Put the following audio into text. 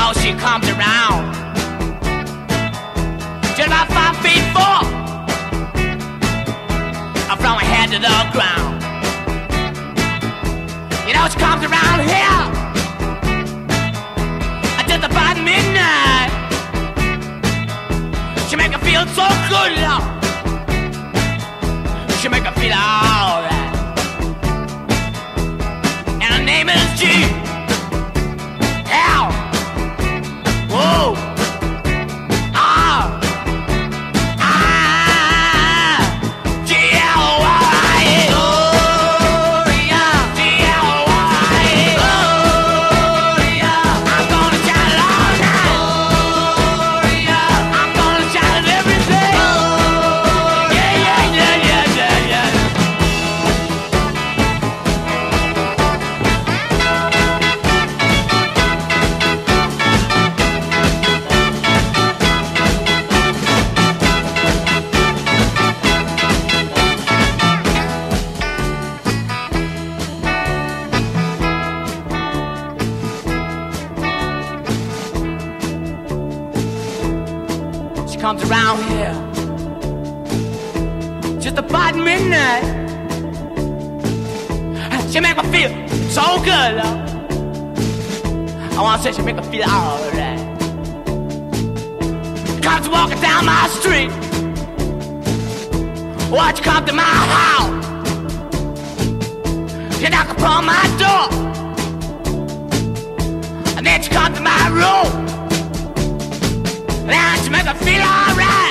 know she comes around just about 5'4", from her head to the ground. You know she comes around here just about midnight. She make her feel so good, Lord. She make her feel alright. And her name is G. L. Whoa. Comes around here just about midnight. She make me feel so good, Lord. I wanna say she make me feel alright. Comes walking down my street. Watch you come to my house. She knock upon my door, and then she come to my room. And she make me feel alright.